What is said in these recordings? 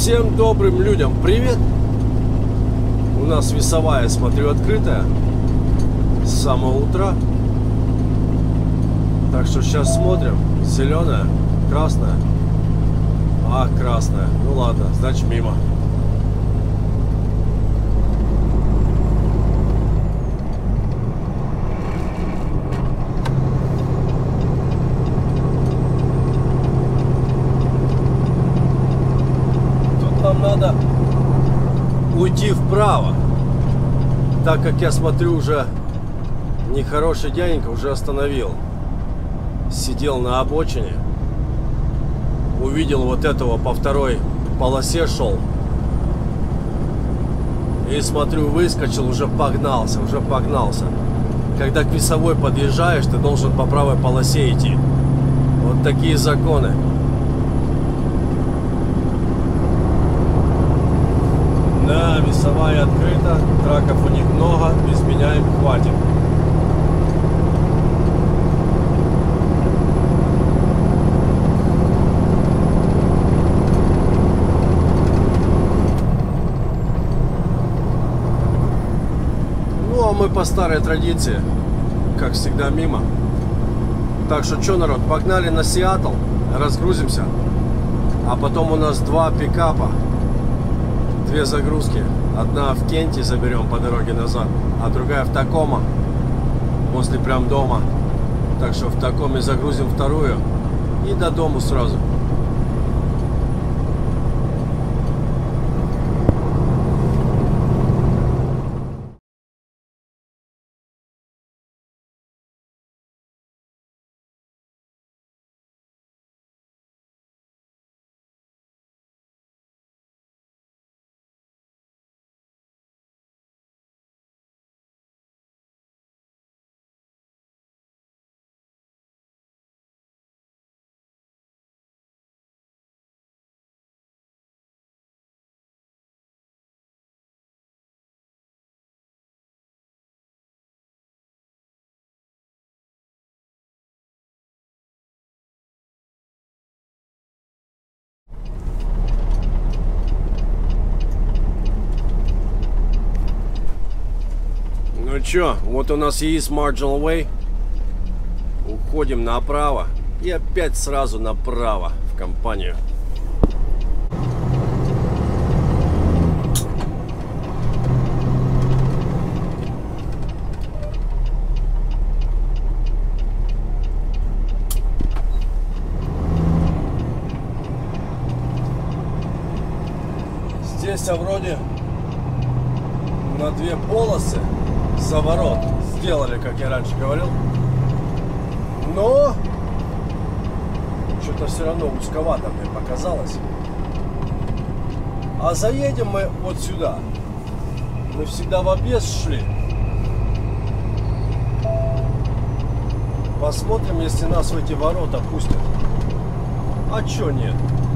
Всем добрым людям привет! У нас весовая, смотрю, открытая с самого утра. Так что сейчас смотрим. Зеленая, красная. А, красная. Ну ладно, значит мимо. Нам надо уйти вправо, так как я смотрю, уже нехороший дяденька уже остановил, сидел на обочине, увидел вот этого, по второй полосе шел, и смотрю, выскочил, уже погнался. Когда к весовой подъезжаешь, ты должен по правой полосе идти. Вот такие законы. Да, весовая открыта, траков у них много, без меня им хватит. Ну, а мы по старой традиции, как всегда, мимо. Так что, что, народ, погнали на Сиэтл, разгрузимся. А потом у нас два пикапа. Две загрузки. Одна в Кенте заберем по дороге назад, а другая в Такома, после прям дома. Так что в Такоме загрузим вторую и до дому сразу. Ну чё, вот у нас есть Marginal Way. Уходим направо. И опять сразу направо в компанию. Здесь вроде на две полосы заворот сделали, как я раньше говорил, но что-то все равно узковато мне показалось. А заедем мы вот сюда. Мы всегда в объезд шли. Посмотрим, если нас в эти ворота пустят. А чё нет?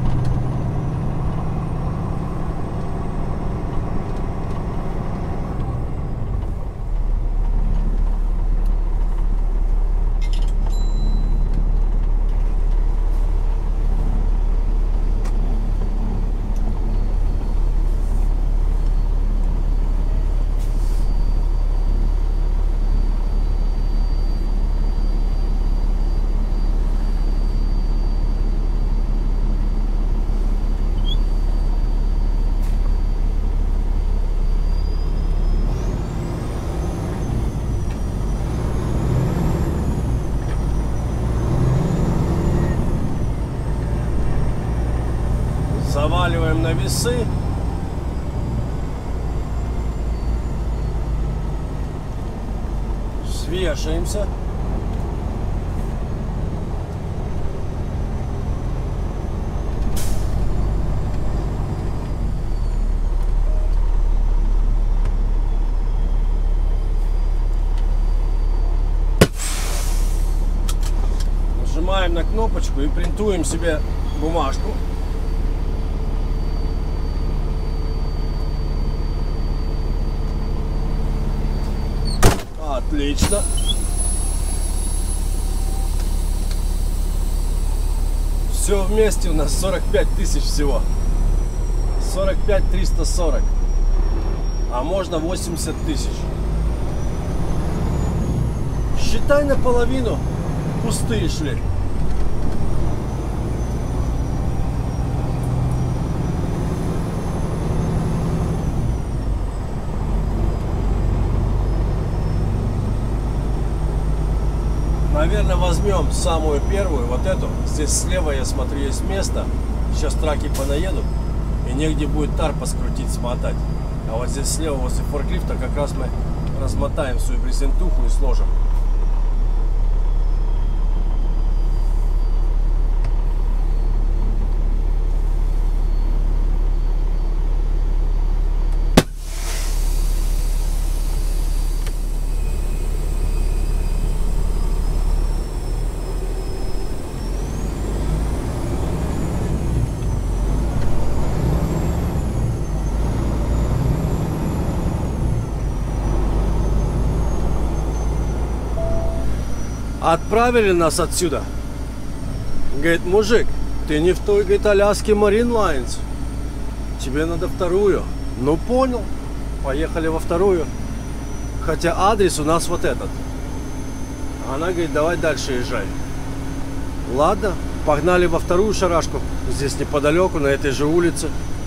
Заваливаем на весы. Свешаемся. Нажимаем на кнопочку и принтуем себе бумажку. Отлично. Все вместе у нас 45 тысяч всего. 45 340. А можно 80 тысяч. Считай, наполовину пустые шли. Наверное, возьмем самую первую, вот эту. Здесь слева, я смотрю, есть место. Сейчас траки понаедут, и негде будет тарпа скрутить, смотать. А вот здесь слева, возле форклифта, как раз мы размотаем свою брезентуху и сложим. Отправили нас отсюда. Говорит, мужик, ты не в той, говорит, Аляске Marine Lines. Тебе надо вторую. Ну, понял. Поехали во вторую. Хотя адрес у нас вот этот. Она говорит, давай дальше езжай. Ладно, погнали во вторую шарашку. Здесь неподалеку, на этой же улице.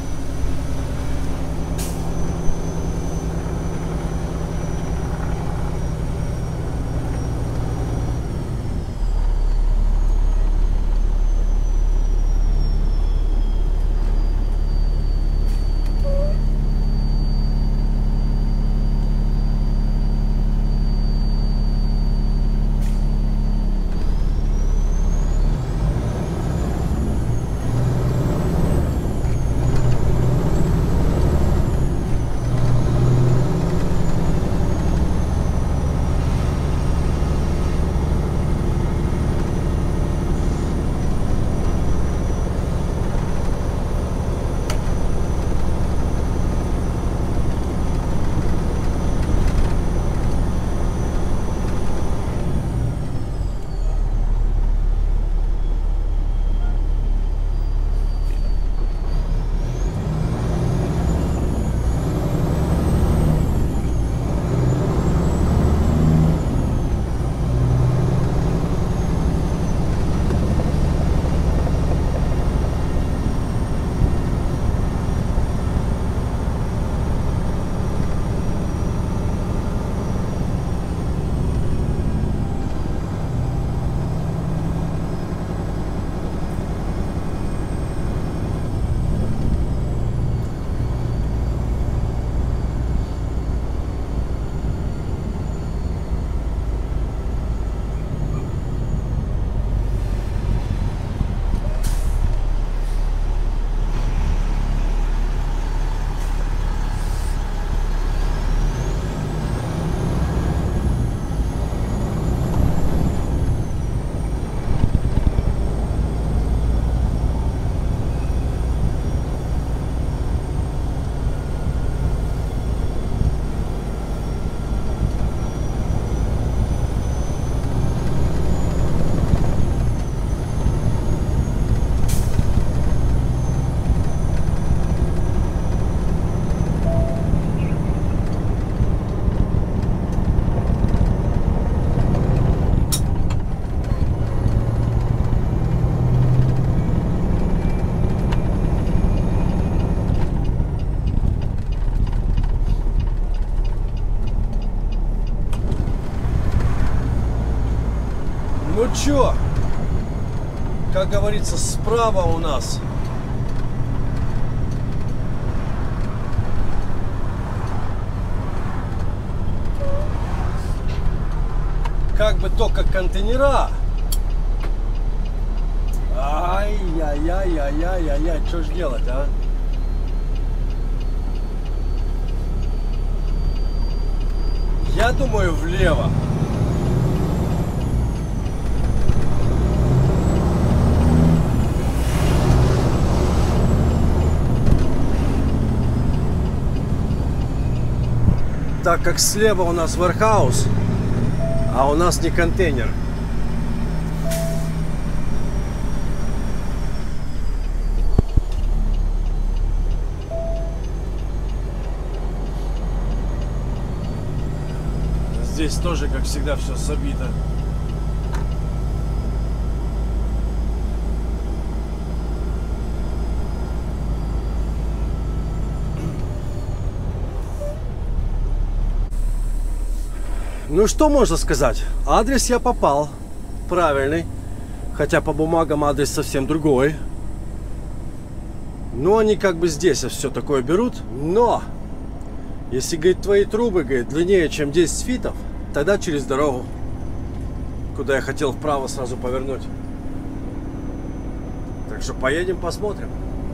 Ну чё, как говорится, справа у нас как бы только контейнера. Ай-яй-яй-яй-яй-яй, что ж делать, а? Я думаю, влево. Так как слева у нас warehouse, а у нас не контейнер. Здесь тоже, как всегда, все забито. Ну что можно сказать? Адрес я попал. Правильный. Хотя по бумагам адрес совсем другой. Но они как бы здесь все такое берут. Но если, говорит, твои трубы, говорит, длиннее, чем 10 фитов, тогда через дорогу, куда я хотел вправо сразу повернуть. Так что поедем, посмотрим.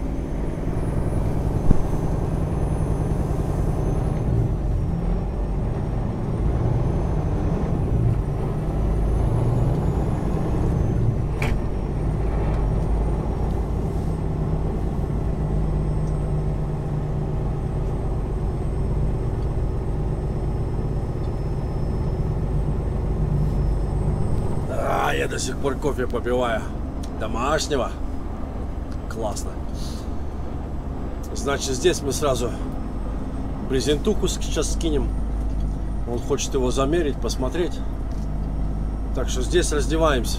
Я до сих пор кофе попиваю. Домашнего. Классно. Значит, здесь мы сразу брезентуху сейчас скинем. Он хочет его замерить, посмотреть. Так что здесь раздеваемся.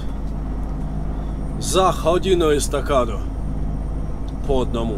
За одну эстакаду. По одному.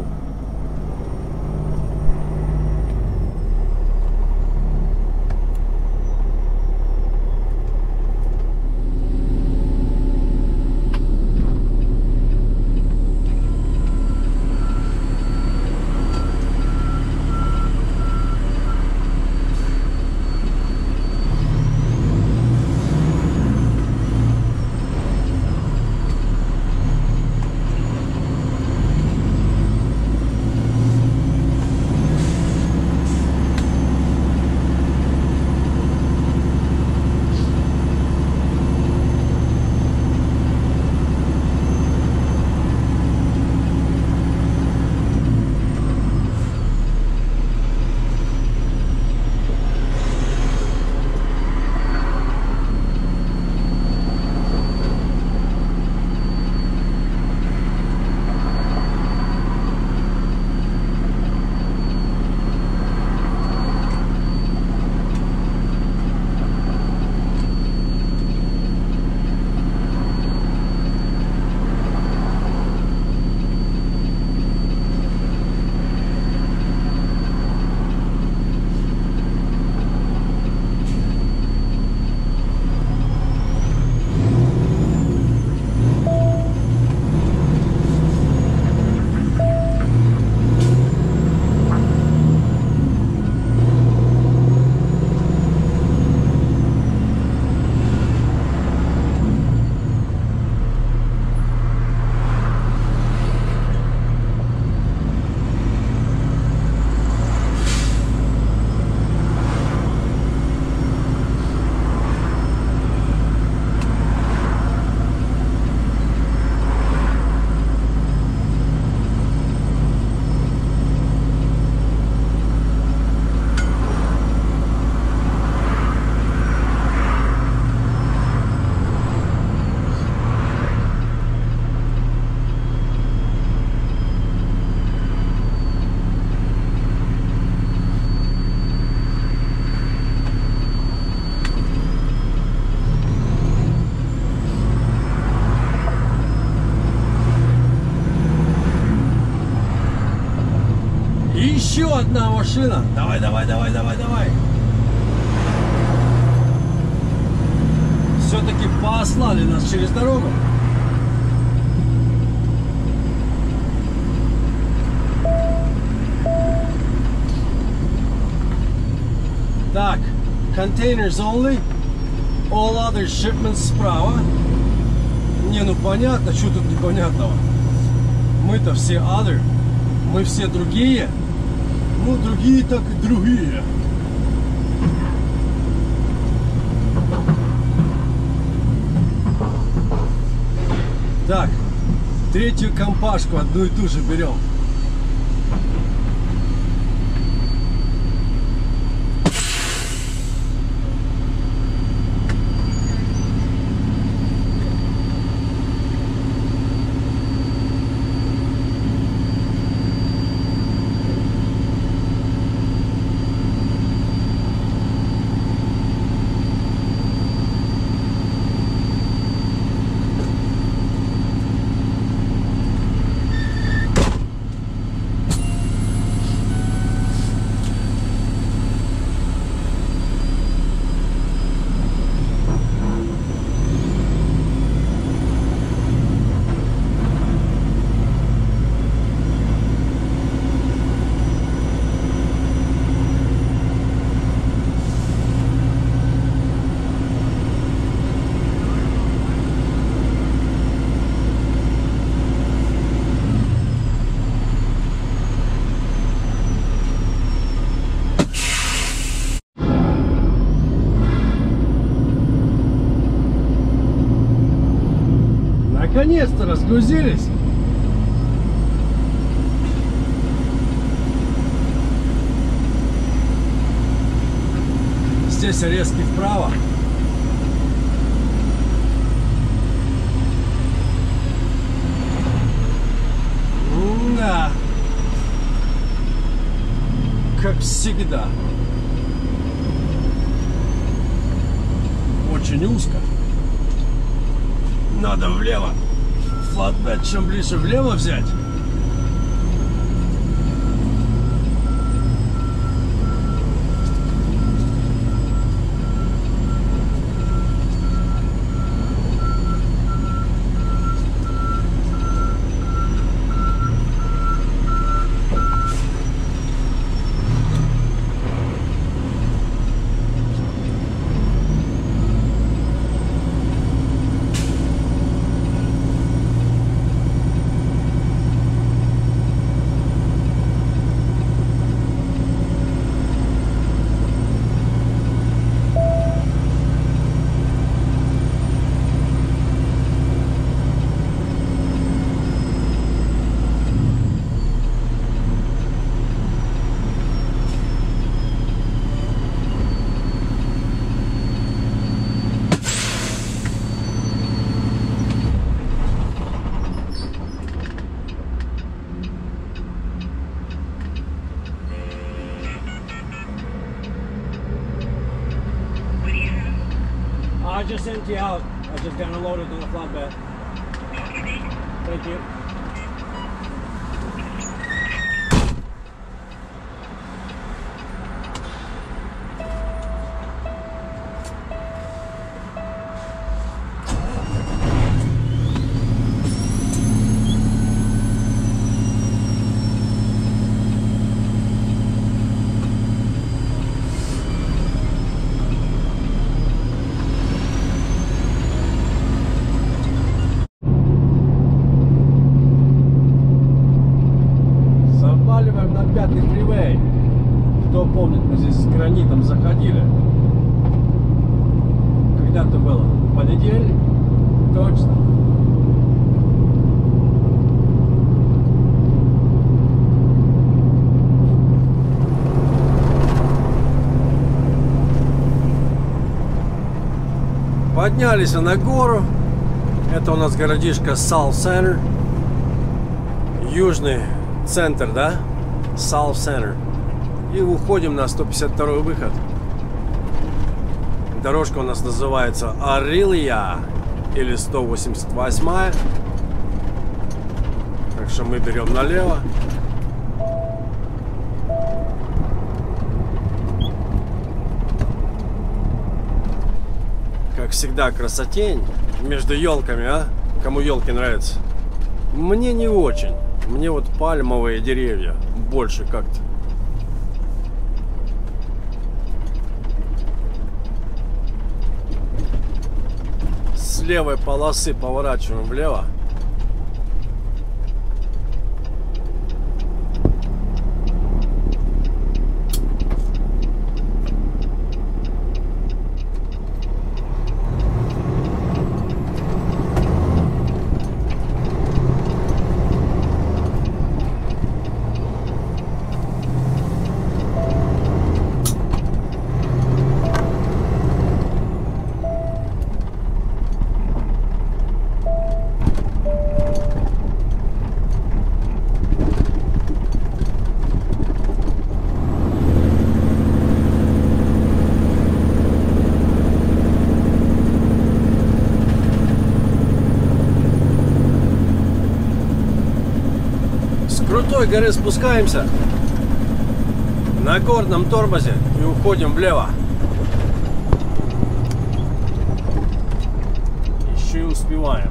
Еще одна машина. Давай, давай, давай, давай, давай. Все-таки послали нас через дорогу. Так, containers only. All other shipments справа. Не, ну понятно, что тут непонятного. Мы-то все other. Мы все другие. Ну, другие так и другие. Так, третью компашку одну и ту же берем. наконец-то разгрузились. Здесь резкий вправо. Да. Как всегда. Очень узко. Надо влево. Флатбед чем ближе влево взять. I just empty out. I just got unloaded on the flatbed. Thank you. Кто помнит, мы здесь с гранитом заходили. Когда-то было? Понедельник? Точно. Поднялись на гору. Это у нас городишко South Center. Южный центр, да? South Center. И уходим на 152 выход. Дорожка у нас называется Арилия или 188. Так что мы берем налево. Как всегда, красотень между елками, а? Кому елки нравятся? Мне не очень. Мне вот пальмовые деревья больше как-то. С левой полосы поворачиваем влево. С крутой горы спускаемся на горном тормозе и уходим влево. Еще и успеваем.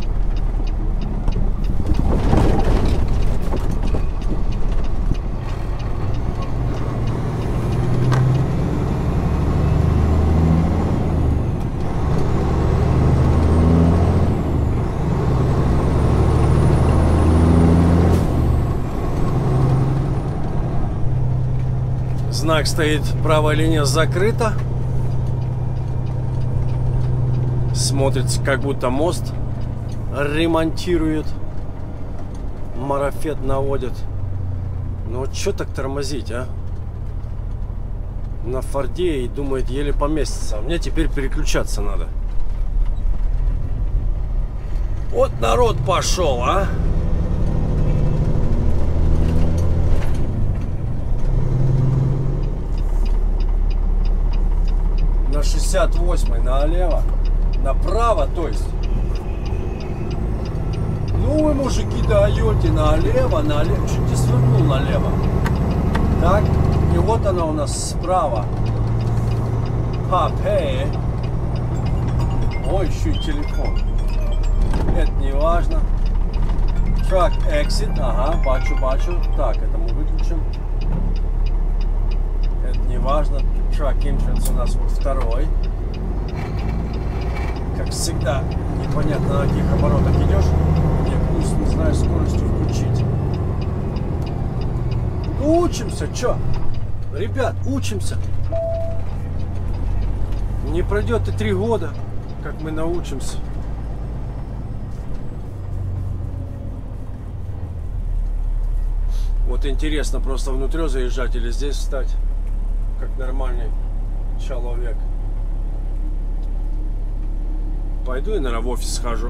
Знак стоит, правая линия закрыта. Смотрится как будто мост. ремонтирует, марафет наводит. Ну вот что так тормозить, а? На Форде и думает, еле поместится. А мне теперь переключаться надо. Вот народ пошел, а? На 68-й налево. Направо, то есть. Ну вы, мужики, даете налево, налево. Чуть не свернул налево. Так, и вот она у нас справа. Папе. Ой, еще и телефон. Это не важно. Truck exit. Ага, бачу. Так, это мы выключим. Это не важно. Truck entrance у нас вот второй. Как всегда, непонятно, на каких оборотах идешь. Мне пусть не знаю скоростью включить. Учимся, чё? Ребят, учимся. Не пройдет и 3 года, как мы научимся. Вот интересно просто внутрь заезжать или здесь встать, как нормальный человек. Пойду и, наверное, в офис схожу.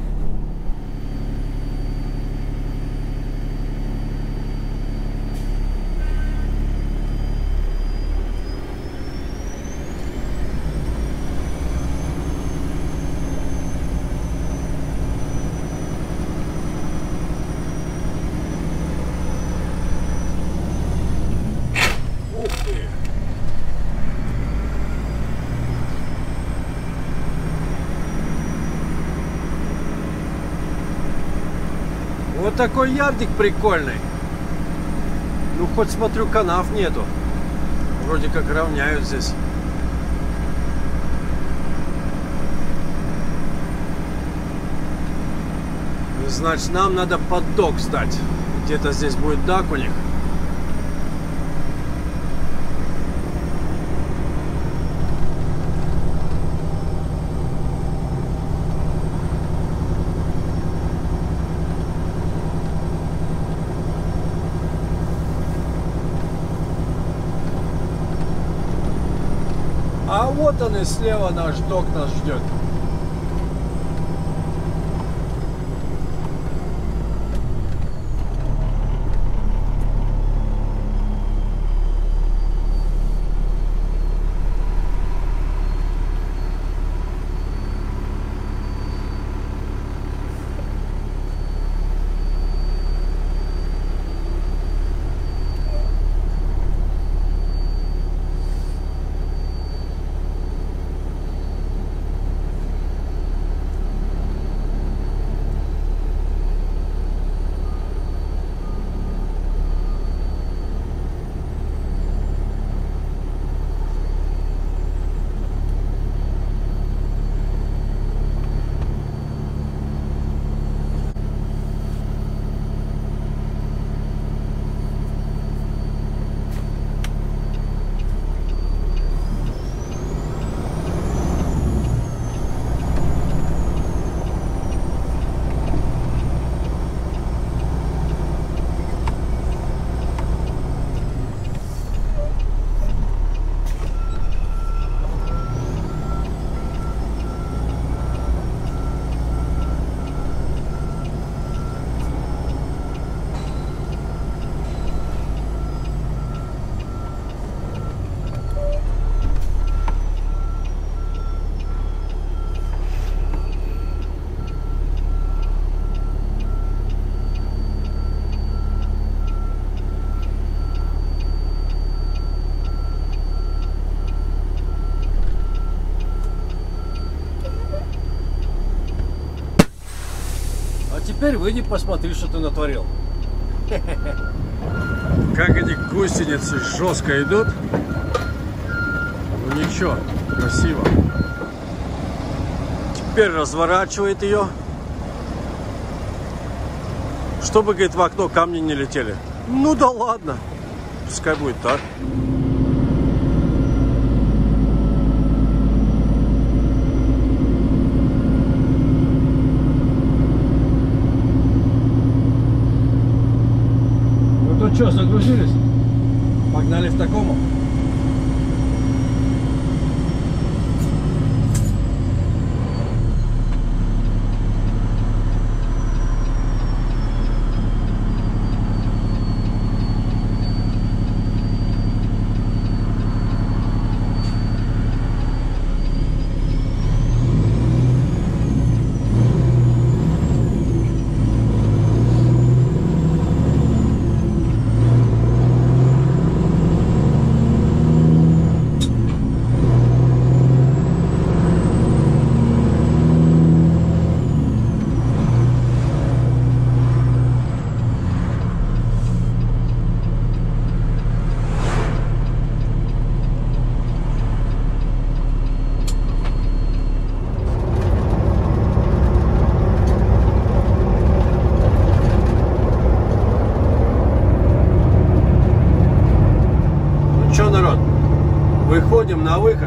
Вот такой ярдик прикольный. Ну, хоть смотрю, канав нету. Вроде как равняют здесь. Значит, нам надо под док сдать. Где-то здесь будет дак у них. А вот он и слева наш док нас ждет. Теперь выйди, посмотри, что ты натворил. Как эти гусеницы жестко идут. Ну ничего, красиво. Теперь разворачивает ее. Чтобы, говорит, в окно камни не летели. Ну да ладно. Пускай будет так. что, загрузились? Погнали в такому. Выходим на выход.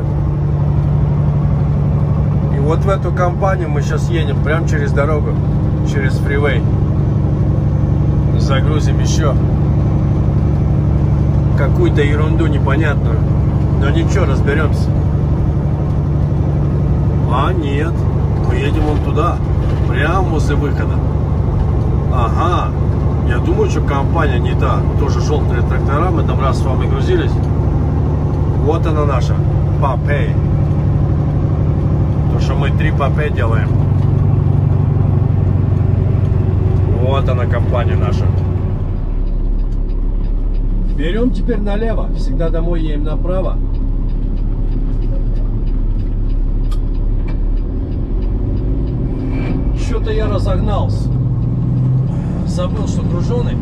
И вот в эту компанию мы сейчас едем прямо через дорогу, через фривей. Загрузим еще какую-то ерунду непонятную. Но ничего, разберемся. А нет, мы едем вон туда, прямо возле выхода. Ага, я думаю, что компания не та. Тоже желтые трактора, мы там раз с вами грузились. Вот она наша, Papay. То, что мы 3 Papay делаем. Вот она, компания наша. Берем теперь налево. Всегда домой едем направо. Что-то я разогнался. Забыл, что груженый.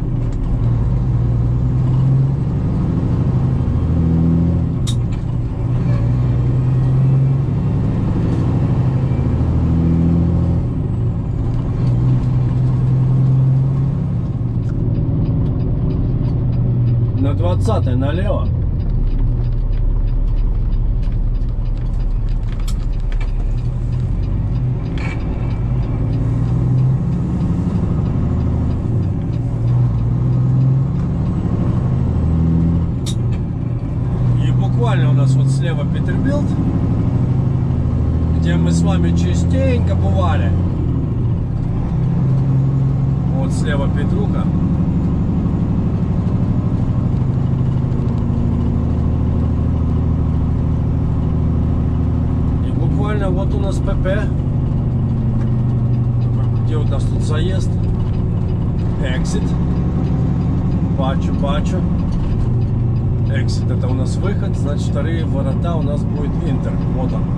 На 20-й налево. И буквально у нас вот слева Петербилд, где мы с вами частенько бывали. Вот слева Петруха. Вот у нас ПП, где у нас тут заезд, exit, Пачу. Exit это у нас выход, значит вторые ворота у нас будет Интер, вот он.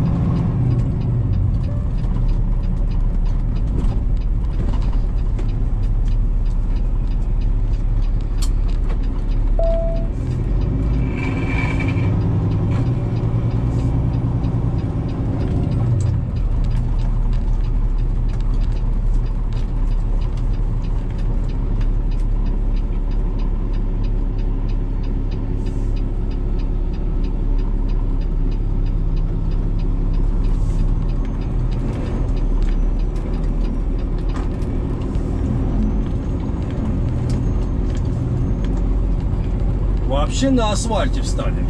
Вообще на асфальте встали.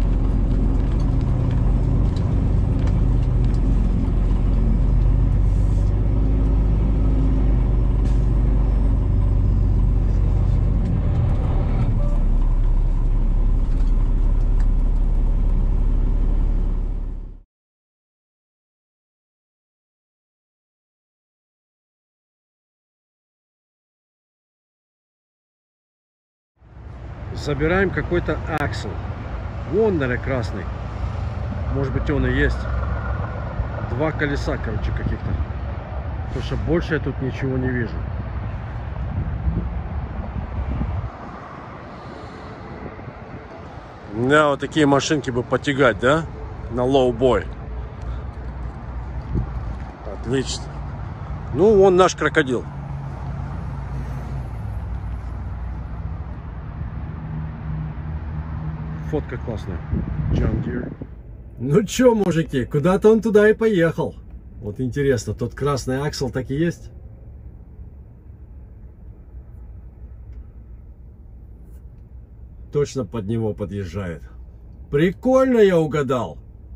Собираем какой-то аксел. Вон, наверное, красный. Может быть, он и есть. 2 колеса, короче, каких-то. Потому что больше я тут ничего не вижу. Да, вот такие машинки бы потягать, да? На лоу-бой. Отлично. Ну, вон наш крокодил. Фотка классная. John Deere. Ну чё, мужики, куда-то он туда и поехал. Вот интересно, тот красный аксел так и есть? точно под него подъезжает. Прикольно я угадал.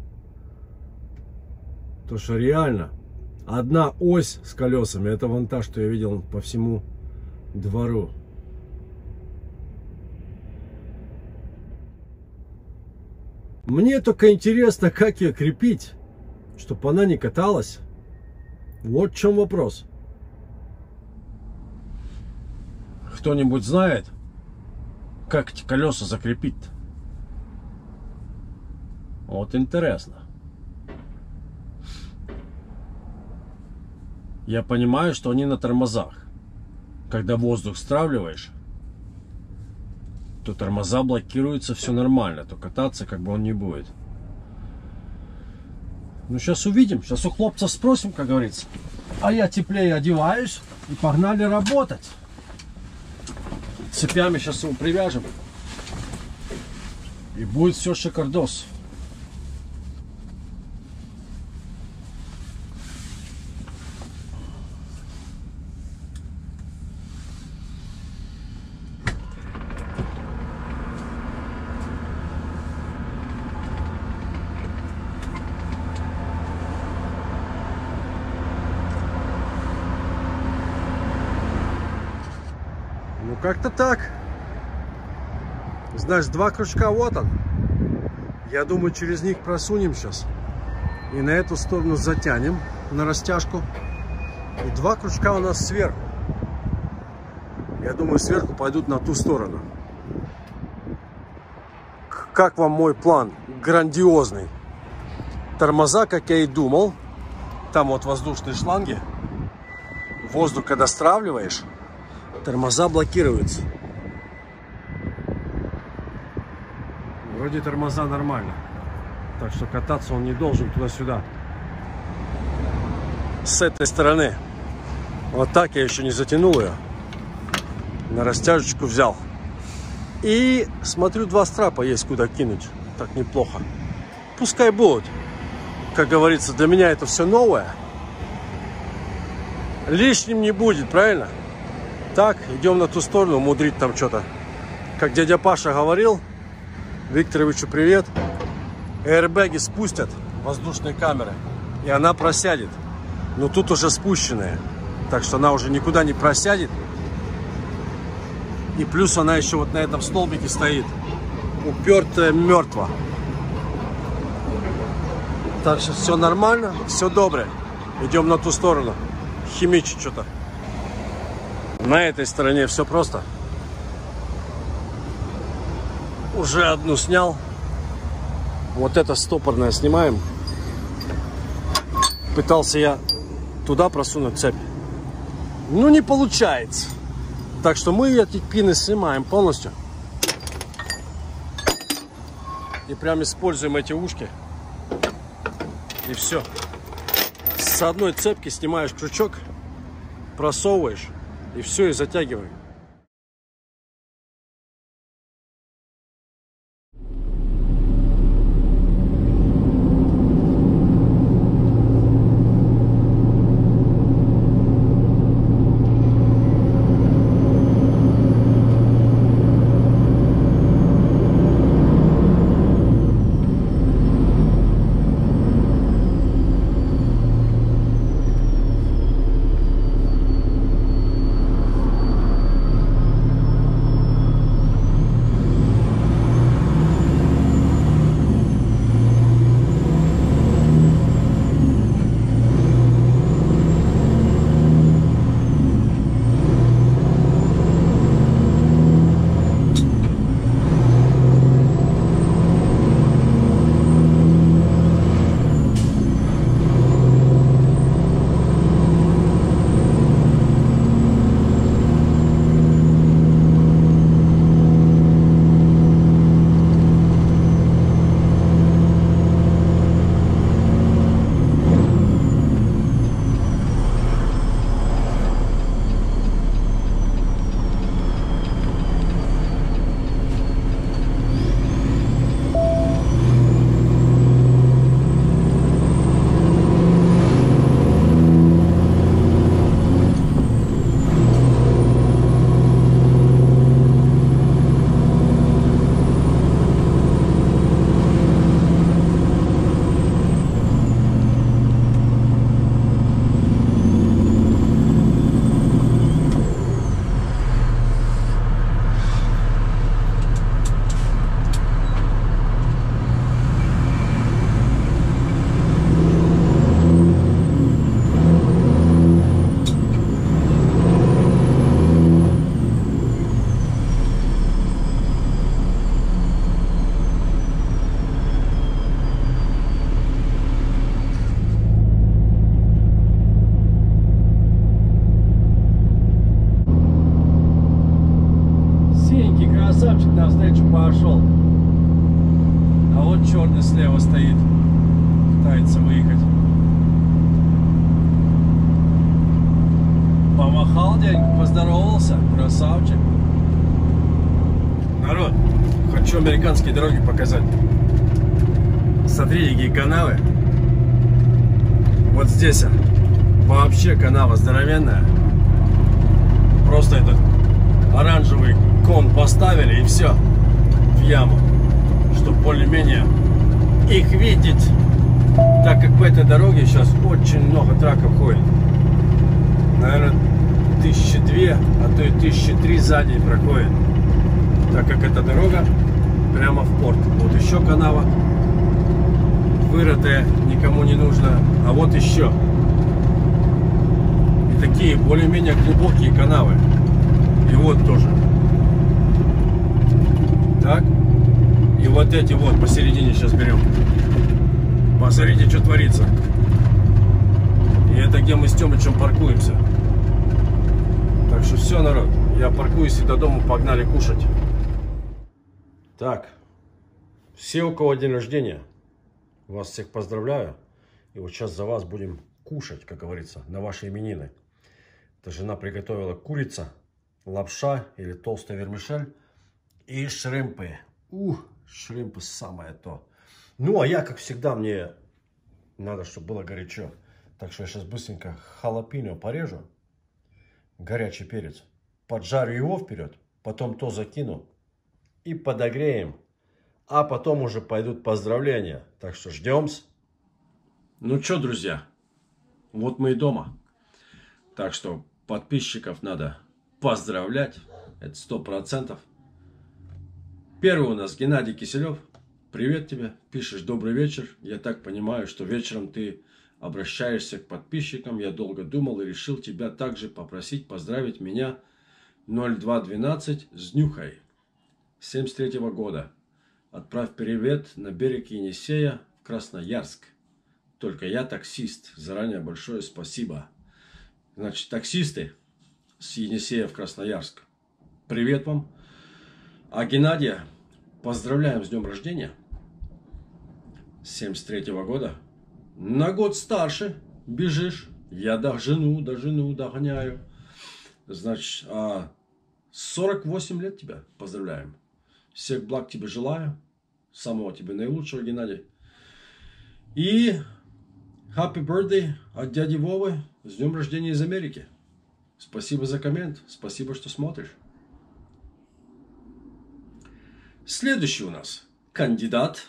То, что реально одна ось с колесами, это вон та, что я видел по всему двору. Мне только интересно, как ее крепить, чтобы она не каталась. Вот в чем вопрос. Кто-нибудь знает, как эти колеса закрепить-то? Вот интересно. Я понимаю, что они на тормозах. Когда воздух стравливаешь, то тормоза блокируются, все нормально, то кататься как бы он не будет. Ну, сейчас увидим. Сейчас у хлопцев спросим, как говорится. А я теплее одеваюсь и погнали работать. Цепями сейчас его привяжем. И будет все шикардос. Ну, как-то так. Значит, два крючка, вот он. Я думаю, через них просунем сейчас. И на эту сторону затянем на растяжку. И два крючка у нас сверху. Я думаю, сверху пойдут на ту сторону. Как вам мой план? Грандиозный. Тормоза, как я и думал. Там вот воздушные шланги. Воздух, когда стравливаешь, тормоза блокируются. Вроде тормоза нормально. Так что кататься он не должен туда-сюда. С этой стороны. Вот так я еще не затянул ее. На растяжечку взял. И смотрю, два страпа есть куда кинуть. Так неплохо. Пускай будут. Как говорится, для меня это все новое. Лишним не будет, правильно? Так, идем на ту сторону, мудрить там что-то. Как дядя Паша говорил, Викторовичу привет. Аэрбэги спустят, воздушные камеры, и она просядет. Но тут уже спущенные, так что она уже никуда не просядет. И плюс она еще вот на этом столбике стоит, упертая мертво. Так что все нормально, все добре. Идем на ту сторону, химичить что-то. На этой стороне все просто. Уже одну снял. Вот это стопорное снимаем. Пытался я туда просунуть цепь. Ну, не получается. Так что мы эти пины снимаем полностью. И прям используем эти ушки. И все. С одной цепки снимаешь крючок, просовываешь. И все, и затягиваем. поздоровался, красавчик. Народ, хочу американские дороги показать. Смотрите, какие канавы. Вот здесь вообще канава здоровенная. Просто этот оранжевый кон поставили и все в яму, чтобы более-менее их видеть, так как по этой дороге сейчас очень много траков ходит. Наверное, 1002, а то и 1003 за день проходит, так как эта дорога прямо в порт. Вот еще канава, вырытая, никому не нужна, а вот еще. И такие более-менее глубокие канавы. И вот тоже. Так. И вот эти вот посередине сейчас берем. Посмотрите, что творится. И это где мы с Тёмычем паркуемся. Так что все, народ. Я паркуюсь и до дома погнали кушать. Так. Все, у кого день рождения, вас всех поздравляю. И вот сейчас за вас будем кушать, как говорится, на ваши именины. Это жена приготовила курица, лапша или толстый вермишель и шримпы. Шримпы самое то. Ну, а я, как всегда, мне надо, чтобы было горячо. Так что я сейчас быстренько халапеньо порежу. Горячий перец. Поджарю его вперед. Потом то закину. И подогреем. А потом уже пойдут поздравления. Так что ждем-с. Ну что, друзья. Вот мы и дома. Так что подписчиков надо поздравлять. Это 100%. Первый у нас Геннадий Киселев. Привет тебе. Пишешь добрый вечер. Я так понимаю, что вечером ты обращаешься к подписчикам. Я долго думал и решил тебя также попросить поздравить меня 0212 с днюхой 73-го года. Отправь привет на берег Енисея в Красноярск. Только я таксист. Заранее большое спасибо. Значит, таксисты с Енисея в Красноярск. Привет вам. А Геннадия поздравляем с днем рождения. 73-го года. На год старше бежишь. Я до жену догоняю. Значит, 48 лет тебя поздравляем. Всех благ тебе желаю. Самого тебе наилучшего, Геннадий. И happy birthday от дяди Вовы. С днем рождения из Америки. Спасибо за коммент. Спасибо, что смотришь. Следующий у нас кандидат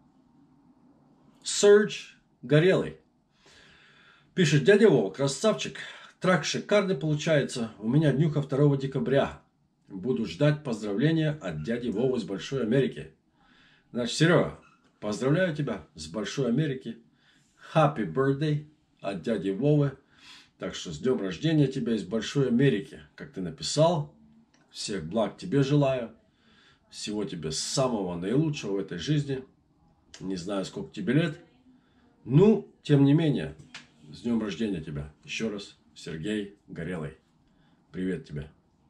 Серж Горелый. Пишет: дядя Вова, красавчик. Трак шикарный получается. У меня днюха 2 декабря. Буду ждать поздравления от дяди Вовы с Большой Америки. Значит, Серега, поздравляю тебя с Большой Америки. Happy birthday от дяди Вовы. Так что с днем рождения тебя из Большой Америки. Как ты написал, всех благ тебе желаю. Всего тебе самого наилучшего в этой жизни. Не знаю, сколько тебе лет. Ну, тем не менее, с днем рождения тебя. Еще раз, Сергей Горелый. Привет тебе.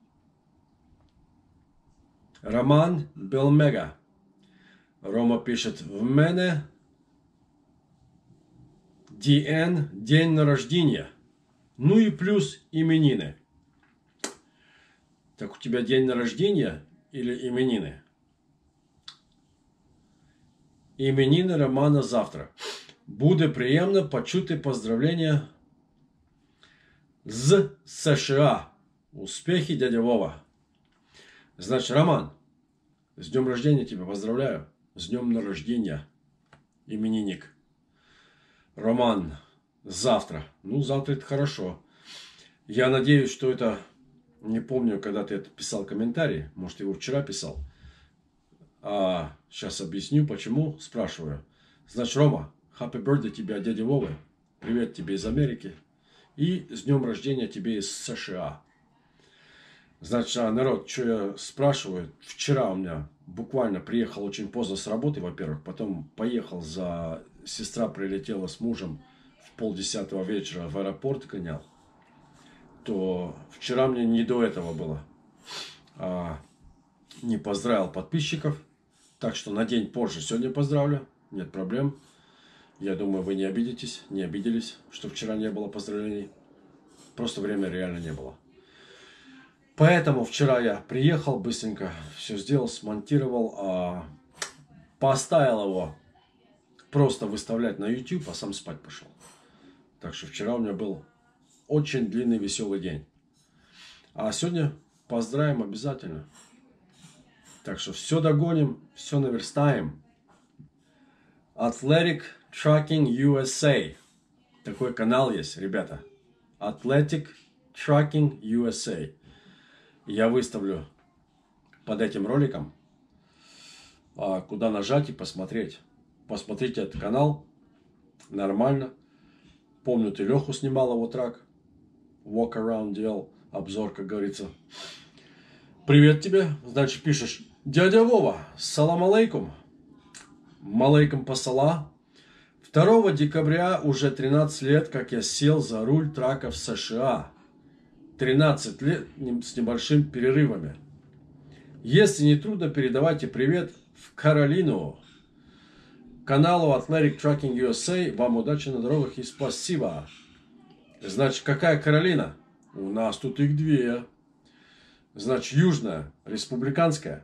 Роман Белмега. Рома пишет: в мене ДН день рождения. Ну и плюс именины. Так у тебя день рождения или именины? Именины Романа завтра. Буде приємно почути поздравления з США. Успехи, дядя Вова. Значит, Роман, с днем рождения тебя поздравляю. С днем рождения, именинник. Роман, завтра. Ну, завтра это хорошо. Я надеюсь, что это... Не помню, когда ты это писал комментарий. Может, его вчера писал. А сейчас объясню, почему. Спрашиваю. Значит, Рома, happy birthday тебе от дяди Вовы. Привет тебе из Америки. И с днем рождения тебе из США. Значит, народ, что я спрашиваю. Вчера у меня буквально приехал очень поздно с работы, во-первых. Потом поехал Сестра прилетела с мужем в 9:30 вечера в аэропорт, гонял. То вчера мне не до этого было. Не поздравил подписчиков. Так что на день позже сегодня поздравлю. Нет проблем. Я думаю, вы не обидитесь, не обиделись, что вчера не было поздравлений. Просто времени реально не было. Поэтому вчера я приехал быстренько, все сделал, смонтировал, поставил его просто выставлять на YouTube, а сам спать пошел. Так что вчера у меня был очень длинный веселый день. А сегодня поздравим обязательно. Так что все догоним, все наверстаем. Athletic Tracking USA. Такой канал есть, ребята. Athletic Tracking USA. Я выставлю под этим роликом, куда нажать и посмотреть. Посмотрите этот канал. Нормально. Помню, ты Леху снимал его трак. Walk around делал. Обзор, как говорится. Привет тебе. Значит, пишешь: дядя Вова, салам алейкум. Малейкум пасала. 2 декабря уже 13 лет, как я сел за руль трака в США. 13 лет с небольшим перерывами. Если не трудно, передавайте привет в Каролину. Каналу Athletic Tracking USA. Вам удачи на дорогах и спасибо. Значит, какая Каролина? У нас тут их две. Значит, южная, республиканская.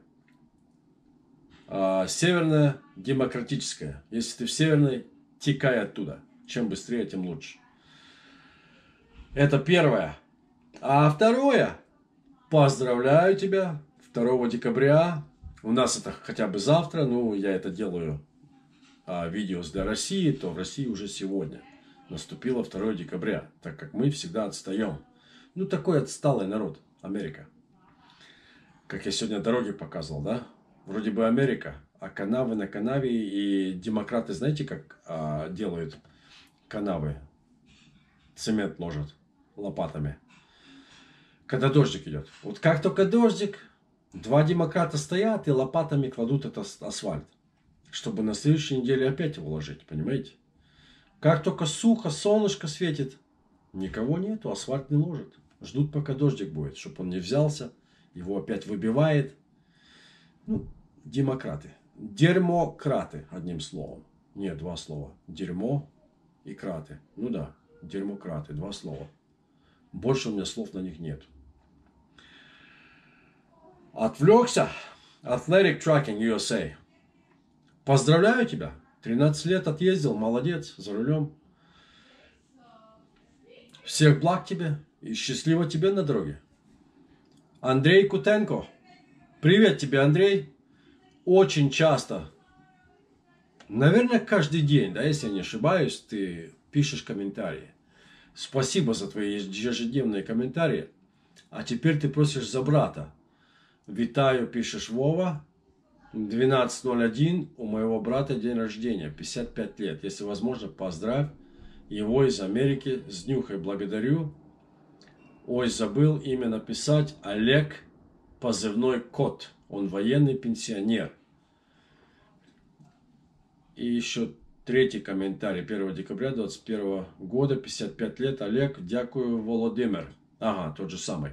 Северная, демократическая. Если ты в северной, текай оттуда. Чем быстрее, тем лучше. Это первое. А второе. Поздравляю тебя. 2 декабря. У нас это хотя бы завтра. Ну, я это делаю видео для России. То в России уже сегодня. Наступило 2 декабря. Так как мы всегда отстаем. Ну, такой отсталый народ. Америка. Как я сегодня дороги показывал, да? Вроде бы Америка, а канавы на канаве. И демократы, знаете, как делают канавы? Цемент ложат лопатами. Когда дождик идет. Вот как только дождик, 2 демократа стоят и лопатами кладут этот асфальт. Чтобы на следующей неделе опять его ложить, понимаете? Как только сухо, солнышко светит, никого нету, асфальт не ложат. Ждут, пока дождик будет, чтобы он не взялся. Его опять выбивает. Ну, демократы. Дерьмократы, одним словом. Нет, 2 слова. Дерьмо и краты. Ну да, дерьмократы, 2 слова. Больше у меня слов на них нет. Отвлекся. Athletic Tracking USA. Поздравляю тебя. 13 лет отъездил. Молодец. За рулем. Всех благ тебе. И счастливо тебе на дороге. Андрей Кутенко. Привет тебе, Андрей. Очень часто, наверное, каждый день, да, если я не ошибаюсь, ты пишешь комментарии. Спасибо за твои ежедневные комментарии. А теперь ты просишь за брата. Витаю, пишешь, Вова. 12:01. У моего брата день рождения. 55 лет. Если возможно, поздравь его из Америки. С днюхой благодарю. Ой, забыл имя написать. Олег, позывной Кот. Он военный пенсионер. И еще 3-й комментарий. 1 декабря 2021 года. 55 лет. Олег, дякую, Володимир. Ага, тот же самый.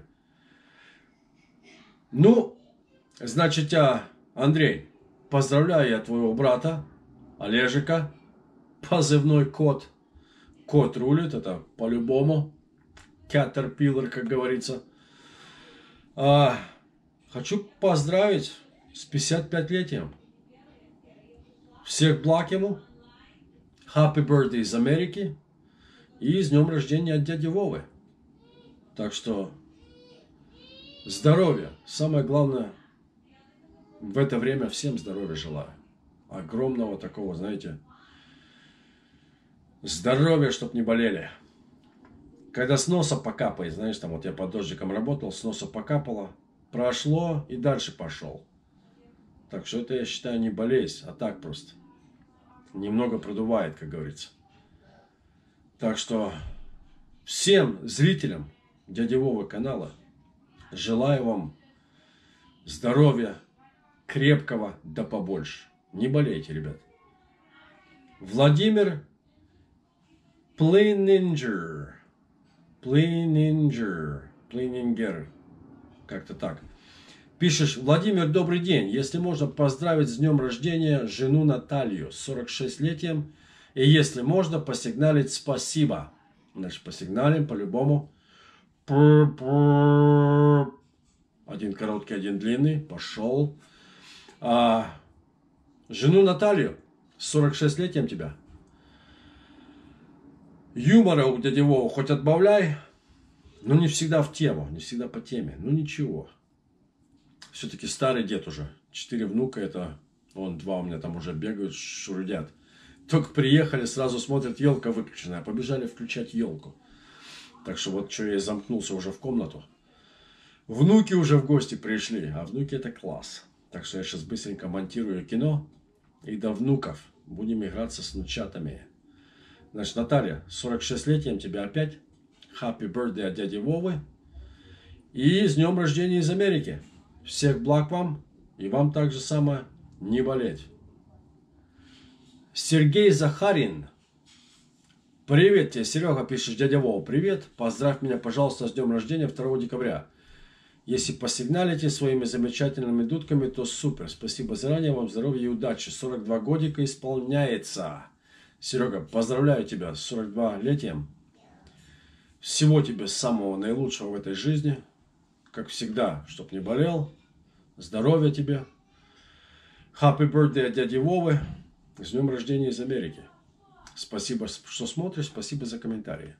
Ну, значит, Андрей, поздравляю я твоего брата, Олежика. Позывной Кот. Кот рулит, это по-любому. Caterpillar, как говорится. Хочу поздравить с 55-летием. Всех благ ему. Happy birthday из Америки. И с днем рождения от дяди Вовы. Так что здоровья. Самое главное, в это время всем здоровья желаю. Огромного такого, знаете, здоровья, чтоб не болели. Когда с носа покапает, знаешь, там вот я под дождиком работал, с носа покапало, прошло и дальше пошел. Так что это, я считаю, не болезнь, а так просто. Немного продувает, как говорится. Так что всем зрителям дяди Вовы канала желаю вам здоровья, крепкого да побольше. Не болейте, ребят. Владимир Плейнингер. Как-то так. Пишешь: Владимир, добрый день. Если можно, поздравить с днем рождения жену Наталью с 46-летием. И если можно, посигналить спасибо. Значит, посигналим по-любому. Один короткий, один длинный. Пошел. Жену Наталью, с 46-летием тебя. Юмора у дяди Вова хоть отбавляй, но не всегда в тему, не всегда по теме. Ну ничего. Все-таки старый дед уже. 4 внука, это... Вон 2 у меня там уже бегают, шурудят. Только приехали, сразу смотрят, елка выключена. Побежали включать елку. Так что вот что я замкнулся уже в комнату. Внуки уже в гости пришли. А внуки это класс. Так что я сейчас быстренько монтирую кино. И до внуков будем играться с внучатами. Значит, Наталья, 46-летием тебя опять. Happy birthday от дяди Вовы. И с днем рождения из Америки. Всех благ вам. И вам также самое. Не болеть. Сергей Захарин. Привет тебе, Серега, пишешь, дядя Вова. Привет. Поздравь меня, пожалуйста, с днем рождения 2 декабря. Если посигналите своими замечательными дудками, то супер. Спасибо заранее, вам здоровья и удачи. 42 годика исполняется. Серега, поздравляю тебя с 42-летием. Всего тебе самого наилучшего в этой жизни. Как всегда, чтоб не болел. Здоровья тебе. Happy birthday от дяди Вовы. С днем рождения из Америки. Спасибо, что смотришь. Спасибо за комментарии.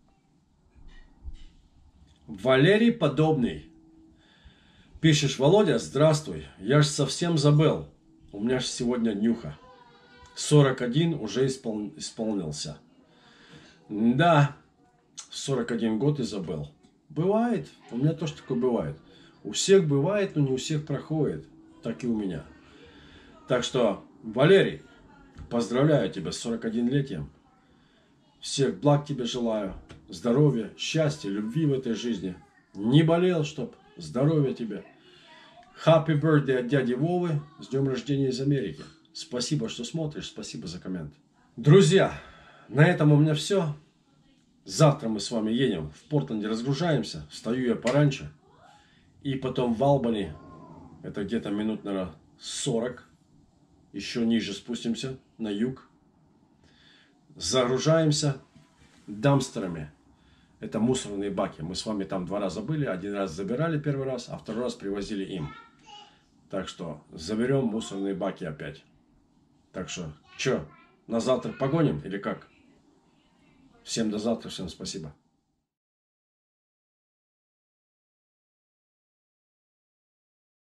Валерий Подобный. Пишешь, Володя, здравствуй. Я ж совсем забыл. У меня ж сегодня днюха. 41 уже исполнился. Да, 41 год и забыл. Бывает. У меня тоже такое бывает. У всех бывает, но не у всех проходит. Так и у меня. Так что, Валерий, поздравляю тебя с 41-летием. Всех благ тебе желаю. Здоровья, счастья, любви в этой жизни. Не болел, чтоб. Здоровья тебе. Happy birthday от дяди Вовы. С днем рождения из Америки. Спасибо, что смотришь. Спасибо за коммент. Друзья, на этом у меня все. Завтра мы с вами едем в Портленде, разгружаемся. Встаю я пораньше. И потом в Албани. Это где-то минут, наверное, 40. Еще ниже спустимся на юг. Загружаемся дамстерами. Это мусорные баки. Мы с вами там 2 раза были. 1 раз забирали первый раз, а 2-й раз привозили им. Так что заберем мусорные баки опять. Так что, что, на завтра погоним или как? Всем до завтра, всем спасибо.